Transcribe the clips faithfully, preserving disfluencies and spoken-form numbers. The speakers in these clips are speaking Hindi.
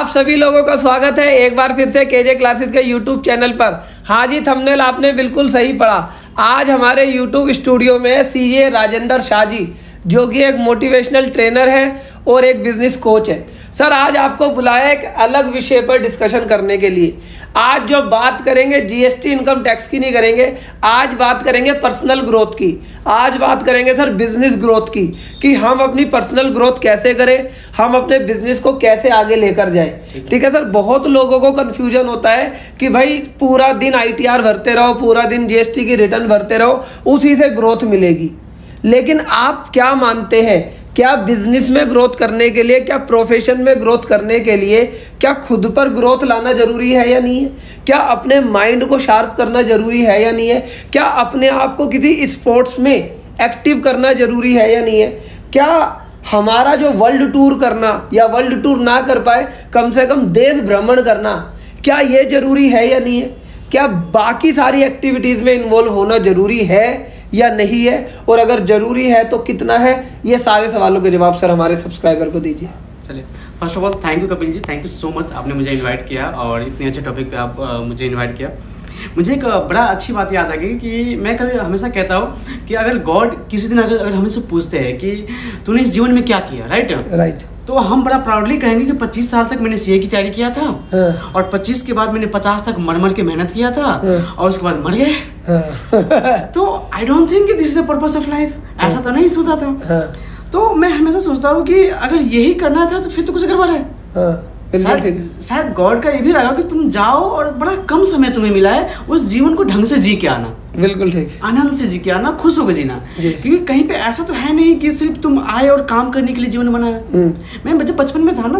आप सभी लोगों का स्वागत है एक बार फिर से केजे क्लासेस के यूट्यूब चैनल पर। हाँ जी, थंबनेल आपने बिल्कुल सही पढ़ा। आज हमारे यूट्यूब स्टूडियो में सीए राजेंद्र शाह जी, जो कि एक मोटिवेशनल ट्रेनर है और एक बिजनेस कोच है। सर, आज आपको बुलाया एक अलग विषय पर डिस्कशन करने के लिए। आज जो बात करेंगे जीएसटी इनकम टैक्स की नहीं करेंगे, आज बात करेंगे पर्सनल ग्रोथ की। आज बात करेंगे सर बिजनेस ग्रोथ की, कि हम अपनी पर्सनल ग्रोथ कैसे करें, हम अपने बिजनेस को कैसे आगे लेकर जाएं। ठीक है सर। बहुत लोगों को कन्फ्यूजन होता है कि भाई पूरा दिन आईटीआर भरते रहो, पूरा दिन जीएसटी की रिटर्न भरते रहो, उसी से ग्रोथ मिलेगी। लेकिन आप क्या मानते हैं, क्या बिजनेस में ग्रोथ करने के लिए, क्या प्रोफेशन में ग्रोथ करने के लिए, क्या खुद पर ग्रोथ लाना जरूरी है या नहीं है? क्या अपने माइंड को शार्प करना जरूरी है या नहीं है? क्या अपने आप को किसी स्पोर्ट्स में एक्टिव करना जरूरी है या नहीं है? क्या हमारा जो वर्ल्ड टूर करना या वर्ल्ड टूर ना कर पाए, कम से कम देश भ्रमण करना, क्या ये जरूरी है या नहीं है? क्या बाकी सारी एक्टिविटीज़ में इन्वॉल्व होना जरूरी है या नहीं है? और अगर जरूरी है तो कितना है? ये सारे सवालों के जवाब सर हमारे सब्सक्राइबर को दीजिए। चलिए, first of all thank you Kapil ji, thank you so much, आपने मुझे इनवाइट किया और इतने अच्छे टॉपिक पे आप आ, मुझे इनवाइट किया। मुझे एक बड़ा अच्छी बात याद आ गई कि मैं कभी हमेशा कहता हूँ कि अगर गॉड किसी दिन अगर अगर हमसे पूछते हैं कि तूने इस जीवन में क्या किया, राइट राइट तो हम बड़ा प्राउडली कहेंगे कि पच्चीस साल तक मैंने सीए की तैयारी किया था। हाँ। और पच्चीस के बाद मैंने पचास तक मर मर के मेहनत किया था। हाँ। और उसके बाद मर गए। हाँ। तो आई डोंट थिंक कि this is the purpose of life. ऐसा तो नहीं सोचा था। हाँ। तो मैं हमेशा सोचता हूँ कि अगर यही करना था तो फिर तो कुछ गड़बड़ है। हाँ। शायद शायद गॉड का ये भी लगा कि तुम जाओ और बड़ा कम समय तुम्हें मिला है, उस जीवन को ढंग से जी के आना। बिल्कुल ठीक। आनंद से जी के आना, खुश होकर जीना। क्योंकि कहीं पे ऐसा तो है नहीं कि सिर्फ तुम आए और काम करने के लिए जीवन बना है। मैं जब बचपन में था ना,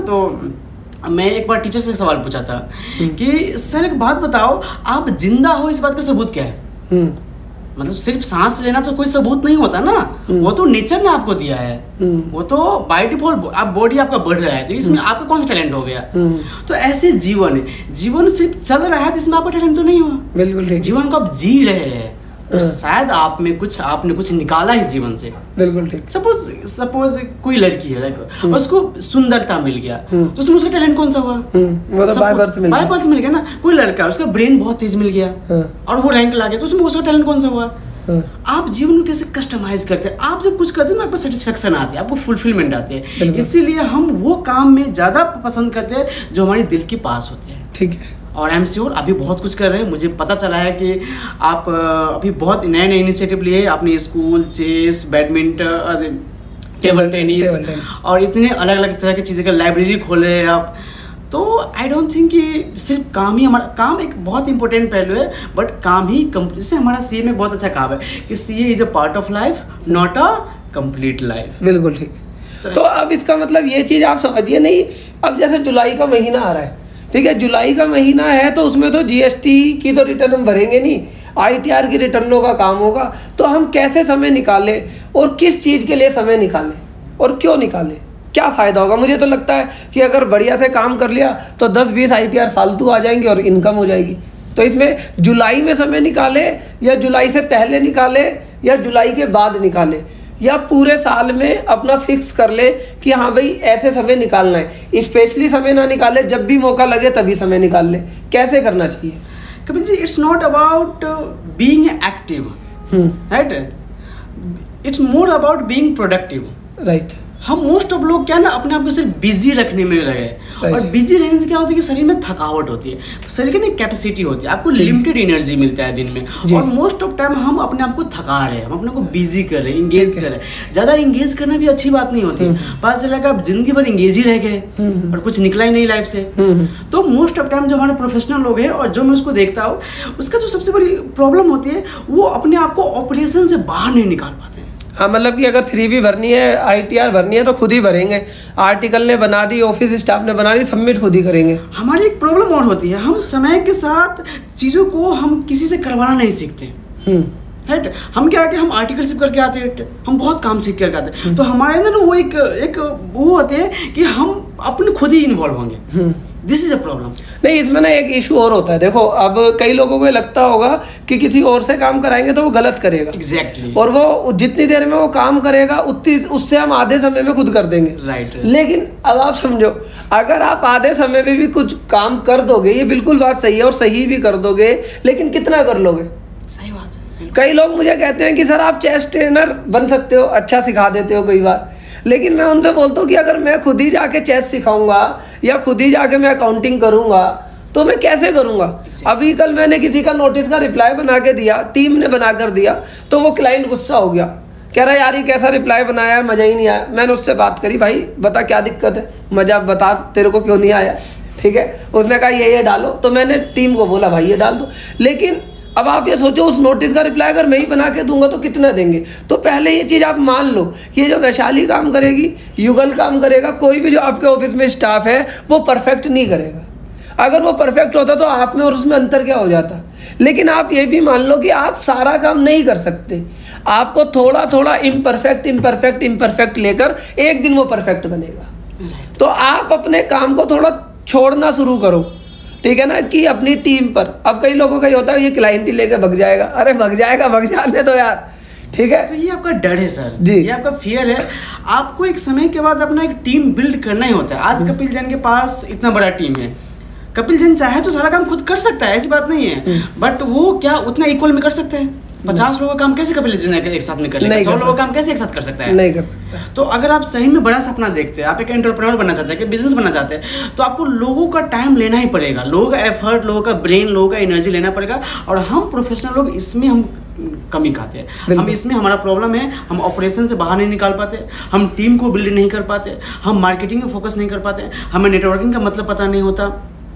तो मैं एक बार टीचर से सवाल पूछा था कि सर एक बात बताओ, आप जिंदा हो इस बात का सबूत क्या है? मतलब सिर्फ सांस लेना तो कोई सबूत नहीं होता ना, वो तो नेचर ने आपको दिया है, वो तो बाय डिफॉल्ट आप बॉडी आपका बढ़ रहा है, तो इसमें आपका कौन सा टैलेंट हो गया? तो ऐसे जीवन जीवन सिर्फ चल रहा है तो इसमें आपका टैलेंट तो नहीं हुआ। बिल्कुल ठीक। जीवन को आप जी रहे हैं तो शायद आप में कुछ आपने कुछ निकाला इस जीवन से। बिल्कुल ठीक। सपोज सपोज कोई लड़की है लाइक, उसको सुंदरता मिल गया तो उसमें उसका टैलेंट कौन सा हुआ? वो तो बाय बर्थ मिल गया। बाय बर्थ मिल गया ना। कोई लड़का, उसका ब्रेन बहुत तेज मिल गया और वो रैंक ला गया, तो उसमें उसका टैलेंट कौन सा हुआ? आप जीवन को कैसे कस्टमाइज करते हैं? आप जब कुछ करते हैं ना, आपको सेटिस्फेक्शन आती है, आपको फुलफिलमेंट आती है। इसीलिए हम वो काम में ज्यादा पसंद करते हैं जो हमारे दिल के पास होते हैं। ठीक है। और आई एम श्योर अभी बहुत कुछ कर रहे हैं। मुझे पता चला है कि आप अभी बहुत नए नए इनिशिएटिव लिए। आपने school, chess, badminton, table tennis और इतने अलग अलग तरह की चीज़ें का लाइब्रेरी खोले हैं आप। तो आई डोंट थिंक कि सिर्फ काम ही हमारा, काम एक बहुत इंपॉर्टेंट पहलू है, बट काम ही कंप्लीट से हमारा सीए में बहुत अच्छा काम है कि CA is a part of life, not a complete life. बिल्कुल ठीक। तो अब इसका मतलब ये चीज़ आप समझिए नहीं, अब जैसे जुलाई का महीना आ रहा है, ठीक है, जुलाई का महीना है तो उसमें तो जीएसटी की तो रिटर्न हम भरेंगे नहीं, आईटीआर की रिटर्नों का काम होगा। तो हम कैसे समय निकालें और किस चीज़ के लिए समय निकालें और क्यों निकालें, क्या फ़ायदा होगा? मुझे तो लगता है कि अगर बढ़िया से काम कर लिया तो दस बीस आईटीआर फालतू आ जाएंगे और इनकम हो जाएगी। तो इसमें जुलाई में समय निकाले या जुलाई से पहले निकाले या जुलाई के बाद निकाले, या पूरे साल में अपना फिक्स कर ले कि हाँ भाई ऐसे समय निकालना है, स्पेशली समय ना निकाले, जब भी मौका लगे तभी समय निकाल ले। कैसे करना चाहिए Kapil ji? It's not about being active, right, it's more about being productive. Right. हम मोस्ट ऑफ लोग क्या ना अपने आप को सिर्फ बिजी रखने में लगे, और बिजी रहने से क्या होता है कि शरीर में थकावट होती है, शरीर की ना कैपेसिटी होती है, आपको लिमिटेड एनर्जी मिलता है दिन में, और मोस्ट ऑफ टाइम हम अपने आप को थका रहे हैं, हम अपने को बिजी कर रहे हैं, इंगेज कर रहे हैं। ज़्यादा इंगेज करना भी अच्छी बात नहीं होती। पता चला कि आप जिंदगी भर इंगेज ही रह गए और कुछ निकला ही नहीं लाइफ से। तो मोस्ट ऑफ टाइम जो हमारे प्रोफेशनल लोग हैं और जो मैं उसको देखता हूँ, उसका जो सबसे बड़ी प्रॉब्लम होती है वो अपने आप को ऑपरेशन से बाहर नहीं निकाल पाते हैं। हाँ, मतलब कि अगर थ्री बी भरनी है, आईटीआर भरनी है तो खुद ही भरेंगे, आर्टिकल ने बना दी, ऑफिस स्टाफ ने बना दी, सबमिट खुद ही करेंगे। हमारी एक प्रॉब्लम और होती है, हम समय के साथ चीज़ों को हम किसी से करवाना नहीं सीखते। राइट। हम क्या कि हम आर्टिकल सिर्फ करके आते हैं, हम बहुत काम सीख करके आते हैं, तो हमारे अंदर वो एक एक वो होते हैं कि हम अपने खुद ही इन्वॉल्व होंगे। This is a problem. नहीं, इसमें ना एक इशू और होता है। देखो, अब कई लोगों को लगता होगा कि किसी और से काम कराएंगे तो वो गलत करेगा। Exactly exactly. और वो जितनी देर में वो काम करेगा उतनी उससे हम आधे समय में खुद कर देंगे। Right right. लेकिन अब आप समझो, अगर आप आधे समय में भी कुछ काम कर दोगे, ये बिल्कुल बात सही है और सही भी कर दोगे, लेकिन कितना कर लोगे? सही बात है। कई लोग मुझे कहते हैं कि सर आप चेस ट्रेनर बन सकते हो, अच्छा सिखा देते हो कई बार, लेकिन मैं उनसे बोलता हूँ कि अगर मैं खुद ही जाके चेस सिखाऊंगा या खुद ही जाके मैं अकाउंटिंग करूंगा तो मैं कैसे करूंगा? अभी कल मैंने किसी का नोटिस का रिप्लाई बना के दिया, टीम ने बना कर दिया, तो वो क्लाइंट गुस्सा हो गया, कह रहा यार ये कैसा रिप्लाई बनाया है, मज़ा ही नहीं आया। मैंने उससे बात करी, भाई बता क्या दिक्कत है, मज़ा बता तेरे को क्यों नहीं आया, ठीक है। उसने कहा ये ये डालो, तो मैंने टीम को बोला भाई ये डाल दो। लेकिन अब आप ये सोचो, उस नोटिस का रिप्लाई अगर मैं ही बना के दूंगा तो कितना देंगे? तो पहले ये चीज़ आप मान लो, ये जो वैशाली काम करेगी, युगल काम करेगा, कोई भी जो आपके ऑफिस में स्टाफ है वो परफेक्ट नहीं करेगा। अगर वो परफेक्ट होता तो आप में और उसमें अंतर क्या हो जाता? लेकिन आप ये भी मान लो कि आप सारा काम नहीं कर सकते, आपको थोड़ा थोड़ा इम्परफेक्ट इम्परफेक्ट इम्परफेक्ट लेकर एक दिन वो परफेक्ट बनेगा। तो आप अपने काम को थोड़ा छोड़ना शुरू करो, ठीक है ना, कि अपनी टीम पर। अब कई लोगों का ये होता है ये क्लाइंट ही लेकर भग जाएगा, अरे भग जाएगा, भग जाने दो यार, ठीक है। तो ये आपका डर है सर जी, ये आपका फियर है। आपको एक समय के बाद अपना एक टीम बिल्ड करना ही होता है। आज कपिल जैन के पास इतना बड़ा टीम है, कपिल जैन चाहे तो सारा काम खुद कर सकता है, ऐसी बात नहीं है, बट वो क्या उतना इक्वल में कर सकते हैं? पचास लोगों का काम कैसे कपिल जैन एक साथ में कर लेगा? सौ लोगों का काम कैसे एक साथ कर सकता है? नहीं कर सकता। तो अगर आप सही में बड़ा सपना देखते हैं, आप एक एंटरप्रेन्योर बनना चाहते हैं, कि बिजनेस बनना चाहते हैं, तो आपको लोगों का टाइम लेना ही पड़ेगा, लोगों का एफर्ट, लोगों का ब्रेन, लोगों का एनर्जी लेना पड़ेगा। और हम प्रोफेशनल लोग इसमें हम कमी खाते हैं, हम इसमें हमारा प्रॉब्लम है, हम ऑपरेशन से बाहर नहीं निकाल पाते, हम टीम को बिल्ड नहीं कर पाते, हम मार्केटिंग में फोकस नहीं कर पाते, हमें नेटवर्किंग का मतलब पता नहीं होता,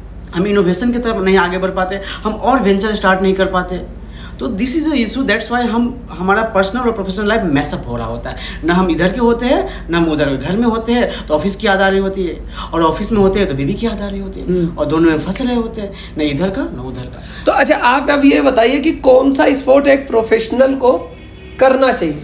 हम इनोवेशन की तरफ नहीं आगे बढ़ पाते, हम और वेंचर स्टार्ट नहीं कर पाते। तो this is a issue, that's why हम हमारा पर्सनल और प्रोफेशनल लाइफ मैसअप हो रहा होता है। ना हम इधर के होते हैं, ना हम उधर, घर में होते हैं तो ऑफिस की याद आ रही होती है, और ऑफिस में होते हैं तो बीवी की याद आ रही होती है, और दोनों में फंस रहे होते हैं, ना इधर का ना उधर का। तो अच्छा, आप अब ये बताइए कि कौन सा स्पोर्ट एक प्रोफेशनल को करना चाहिए?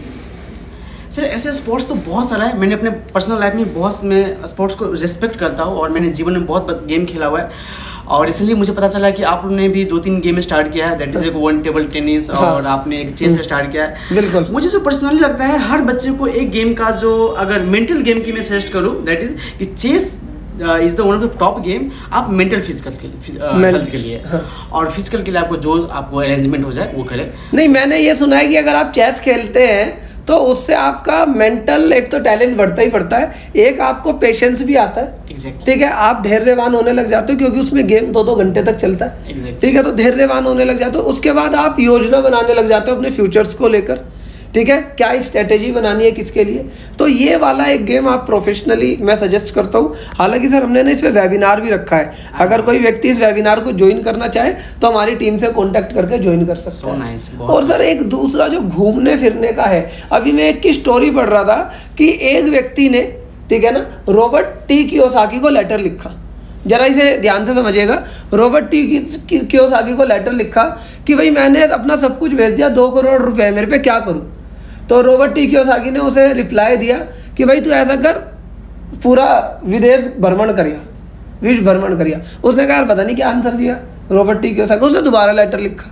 सर ऐसे स्पोर्ट्स तो बहुत सारा है, मैंने अपने पर्सनल लाइफ में बहुत, मैं स्पोर्ट्स को रिस्पेक्ट करता हूँ और मैंने जीवन में बहुत गेम खेला हुआ है। और इसलिए मुझे पता चला कि आप लोगों ने भी दो तीन गेम स्टार्ट किया है, दैट इज एक वन टेबल टेनिस, और आपने एक चेस स्टार्ट किया है। बिल्कुल। मुझे जो पर्सनली लगता है, हर बच्चे को एक गेम का, जो अगर मेंटल गेम की मैं सजेस्ट करूँ, दैट इज कि chess is the one of the top game. आप मेंटल फिजिकल के लिए, हेल्थ के लिए, हाँ, और फिजिकल के लिए आपको जो आपको अरेंजमेंट हो जाए वो करें। नहीं, मैंने ये सुना है कि अगर आप चेस खेलते हैं तो उससे आपका मेंटल एक तो टैलेंट बढ़ता ही बढ़ता है, एक आपको पेशेंस भी आता है, exactly. ठीक है, आप धैर्यवान होने लग जाते हो, क्योंकि उसमें गेम दो दो घंटे तक चलता है, exactly. ठीक है, तो धैर्यवान होने लग जाते हो। उसके बाद आप योजना बनाने लग जाते हो अपने फ्यूचर्स को लेकर, ठीक है, क्या स्ट्रेटेजी बनानी है किसके लिए। तो ये वाला एक गेम आप प्रोफेशनली मैं सजेस्ट करता हूँ। हालांकि सर हमने ना इस पर वेबिनार भी रखा है, अगर कोई व्यक्ति इस वेबिनार को ज्वाइन करना चाहे तो हमारी टीम से कांटेक्ट करके ज्वाइन कर सकते हैं। nice, और सर एक दूसरा जो घूमने फिरने का है, अभी मैं एक की स्टोरी पढ़ रहा था कि एक व्यक्ति ने, ठीक है ना, रॉबर्ट टी कियोसाकी को लेटर लिखा। जरा इसे ध्यान से समझिएगा, रॉबर्ट टी कियोसाकी को लेटर लिखा कि भाई मैंने अपना सब कुछ भेज दिया, दो करोड़ रुपए मेरे पे, क्या करूं? तो रॉबर्ट टी कियोसाकी ने उसे रिप्लाई दिया कि भाई तू ऐसा कर, पूरा विदेश भ्रमण करिया, विश्व भ्रमण करिया। उसने कहा यार पता नहीं क्या आंसर दिया रॉबर्ट टी कियोसाकी। उसने दोबारा लेटर लिखा,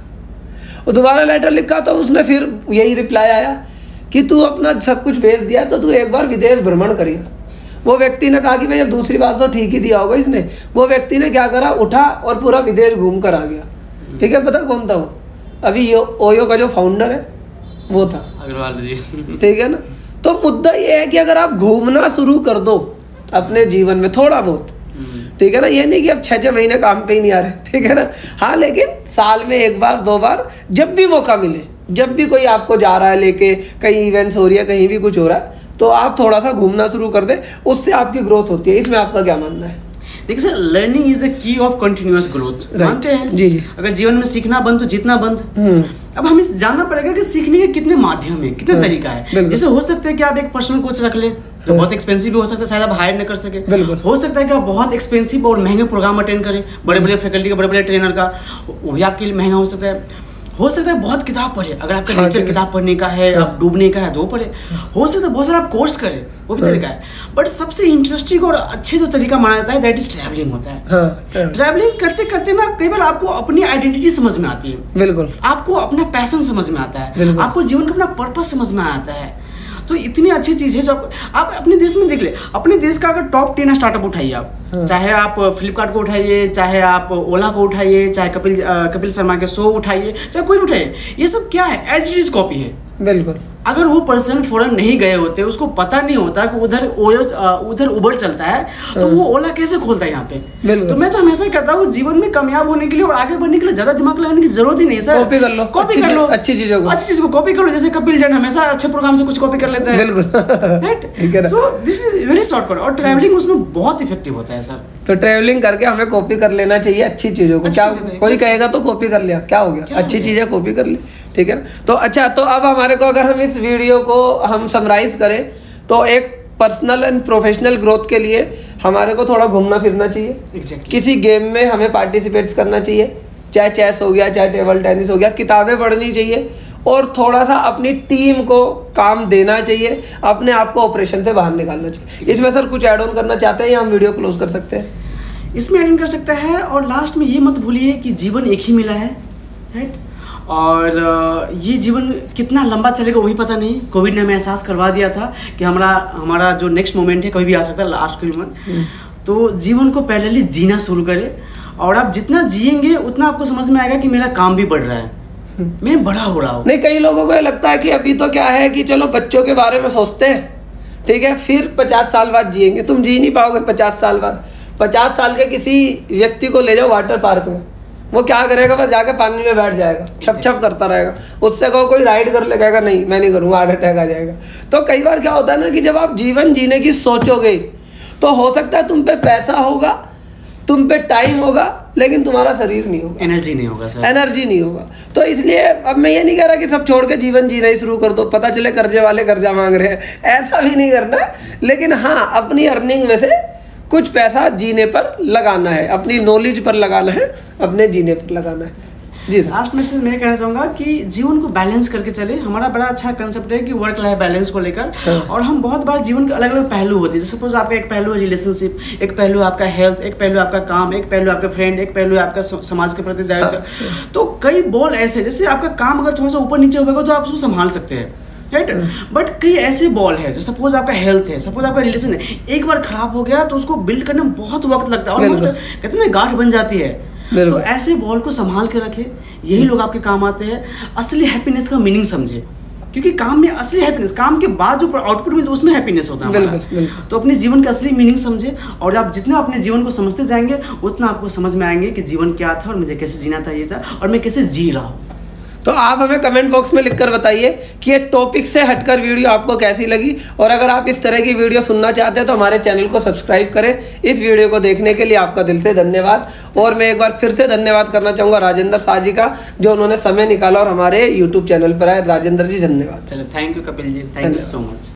और दोबारा लेटर लिखा तो उसने फिर यही रिप्लाई आया कि तू अपना सब कुछ भेज दिया तो तू एक बार विदेश भ्रमण करिया। वो व्यक्ति ने कहा कि भाई अब दूसरी बात तो ठीक ही दिया होगा इसने। वो व्यक्ति ने क्या करा, उठा और पूरा विदेश घूम कर आ गया, ठीक है। पता कौन था वो? अभी ओयो का जो फाउंडर है वो था, अग्रवाल जी, ठीक है ना। तो मुद्दा ये है कि अगर आप घूमना शुरू कर दो अपने जीवन में थोड़ा बहुत, ठीक है ना, ये नहीं कि अब छः छः महीने काम पे ही नहीं आ रहे, ठीक है ना, हाँ, लेकिन साल में एक बार दो बार जब भी मौका मिले, जब भी कोई आपको जा रहा है लेके, कहीं इवेंट्स हो रही है, कहीं भी कुछ हो रहा है, तो आप थोड़ा सा घूमना शुरू कर दें, उससे आपकी ग्रोथ होती है। इसमें आपका क्या मानना है? देखिए sir, learning is the key of continuous growth, मानते हैं जी जी। अगर जीवन में सीखना बंद तो जीतना बंद। अब हमें जानना पड़ेगा कि सीखने के कितने माध्यम है, कितने तरीका है। जैसे हो सकता है कि आप एक पर्सनल कोच रख ले, जो बहुत एक्सपेंसिव भी हो सकता है, शायद आप हायर न कर सके। हो सकता है कि आप बहुत एक्सपेंसिव और महंगे प्रोग्राम अटेंड करें, बड़े बड़े फैकल्टी का, बड़े बड़े ट्रेनर का, वो भी आपके लिए महंगा हो सकता है। हो सकता है बहुत किताब पढ़े, अगर आपका हाँ, नेचर किताब पढ़ने का है, हाँ, आप डूबने का है तो पढ़े। हो सकता है बहुत सारा आप कोर्स करें, वो भी तरीका है। बट सबसे इंटरेस्टिंग और अच्छे जो तरीका माना जाता है दैट इज ट्रैवलिंग होता है। हाँ, ट्रैवलिंग करते करते ना कई बार आपको अपनी आइडेंटिटी समझ में आती है, बिल्कुल, आपको अपना पैशन समझ में आता है, आपको जीवन का अपना पर्पस समझ में आता है। तो इतनी अच्छी चीज़ है जो आप, आप अपने देश में देख ले, अपने देश का अगर टॉप टेन स्टार्टअप उठाइए आप, हाँ। चाहे आप फ्लिपकार्ट को उठाइए, चाहे आप ओला को उठाइए, चाहे कपिल कपिल शर्मा के शो उठाइए, चाहे कोई भी उठाइए, ये सब क्या है, एज इट इज कॉपी है। बिल्कुल। अगर वो पर्सन फॉरेन नहीं गए होते, उसको पता नहीं होता कि उधर उधर उबर चलता है, तो वो ओला कैसे खोलता है यहाँ पे। तो मैं तो हमेशा कहता हूँ जीवन में कामयाब होने के लिए और आगे बढ़ने के लिए ज्यादा दिमाग लगाने की जरूरत ही नहीं है सर। कॉपी कर लो, कॉपी कर लो, अच्छी चीजों को, अच्छी चीज को कॉपी करो। जैसे कपिल जैन हमेशा अच्छे प्रोग्राम से कुछ कॉपी कर लेता है, बिल्कुल। तो दिस इज वेरी शॉर्टकट, और ट्रैवलिंग उसमें बहुत इफेक्टिव होता है सर। तो ट्रैवलिंग करके हमें कॉपी कर लेना चाहिए अच्छी चीजों को। क्या कोई कहेगा तो कॉपी कर लिया, क्या हो गया, अच्छी चीजें कॉपी कर ली, ठीक है ना। तो अच्छा, तो अब हमारे को अगर हम इस वीडियो को हम समराइज करें तो एक पर्सनल एंड प्रोफेशनल ग्रोथ के लिए हमारे को थोड़ा घूमना फिरना चाहिए, exactly. किसी गेम में हमें पार्टिसिपेट करना चाहिए, चाहे चेस हो गया, चाहे टेबल टेनिस हो गया, किताबें पढ़नी चाहिए और थोड़ा सा अपनी टीम को काम देना चाहिए, अपने आप को ऑपरेशन से बाहर निकालना चाहिए। इसमें सर कुछ ऐड ऑन करना चाहते हैं या हम वीडियो क्लोज कर सकते हैं? इसमें ऐड ऑन कर सकता है। और लास्ट में ये मत भूलिए कि जीवन एक ही मिला है, राइट। और ये जीवन कितना लंबा चलेगा वही पता नहीं। कोविड ने हमें एहसास करवा दिया था कि हमारा हमारा जो नेक्स्ट मोमेंट है कभी भी आ सकता है, लास्ट कोई मोमेंट। तो जीवन को पहले जीना शुरू करें, और आप जितना जिएंगे उतना आपको समझ में आएगा कि मेरा काम भी बढ़ रहा है, मैं बड़ा हो रहा हूँ। नहीं, कई लोगों को ये लगता है कि अभी तो क्या है कि चलो बच्चों के बारे में सोचते हैं, ठीक है, फिर पचास साल बाद जिएंगे। तुम जी नहीं पाओगे पचास साल बाद। पचास साल के किसी व्यक्ति को ले जाओ वाटर पार्क में, वो क्या करेगा, बस जाके पानी में बैठ जाएगा, छप छप करता रहेगा। उससे कहो कोई राइड कर लेगा, नहीं मैं नहीं करूँगा, हार्ट अटैक आ जाएगा। तो कई बार क्या होता है ना कि जब आप जीवन जीने की सोचोगे तो हो सकता है तुम पे पैसा होगा, तुम पे टाइम होगा, लेकिन तुम्हारा शरीर नहीं होगा, एनर्जी नहीं होगा सर, एनर्जी नहीं होगा। तो इसलिए अब मैं ये नहीं कह रहा कि सब छोड़ के जीवन जीना ही शुरू कर दो, पता चले कर्जे वाले कर्जा मांग रहे हैं, ऐसा भी नहीं करना। लेकिन हाँ, अपनी अर्निंग में से कुछ पैसा जीने पर लगाना है, अपनी नॉलेज पर लगाना है, अपने जीने पर लगाना है। जी सर। लास्ट में से मैं कहना चाहूँगा कि जीवन को बैलेंस करके चले। हमारा बड़ा अच्छा कंसेप्ट है कि वर्क लाइफ बैलेंस को लेकर, हाँ। और हम बहुत बार जीवन के अलग अलग पहलू होते हैं। सपोज आपका एक पहलू है रिलेशनशिप, एक पहलू आपका हेल्थ, एक पहलू आपका काम, एक पहलू आपका फ्रेंड, एक पहलू आपका समाज के प्रति दायित्व। हाँ। तो कई बॉल ऐसे, जैसे आपका काम अगर थोड़ा सा ऊपर नीचे होगा तो आप उसको संभाल सकते हैं, राइट। बट कई ऐसे बॉल है, जैसे सपोज आपका हेल्थ है, सपोज आपका रिलेशन है, एक बार खराब हो गया तो उसको बिल्ड करने में बहुत वक्त लगता है, ऑलमोस्ट कहते हैं गांठ बन जाती है। तो ऐसे बॉल को संभाल के रखे, यही लोग आपके काम आते हैं। असली हैप्पीनेस का मीनिंग समझे, क्योंकि काम में असली हैप्पीनेस, काम के बाद जो आउटपुट मिलता है उसमें हैप्पीनेस होता है हमारा। तो अपने जीवन का असली मीनिंग समझे, और आप जितना अपने जीवन को समझते जाएंगे उतना आपको समझ में आएंगे कि जीवन क्या था और मुझे कैसे जीना था, ये था, और मैं कैसे जी रहा हूँ। तो आप हमें कमेंट बॉक्स में लिखकर बताइए कि ये टॉपिक से हटकर वीडियो आपको कैसी लगी, और अगर आप इस तरह की वीडियो सुनना चाहते हैं तो हमारे चैनल को सब्सक्राइब करें। इस वीडियो को देखने के लिए आपका दिल से धन्यवाद। और मैं एक बार फिर से धन्यवाद करना चाहूँगा राजेंद्र शाह जी का, जो उन्होंने समय निकाला और हमारे यूट्यूब चैनल पर आए। राजेंद्र जी धन्यवाद। चलो, thank you Kapil ji, thank you so much.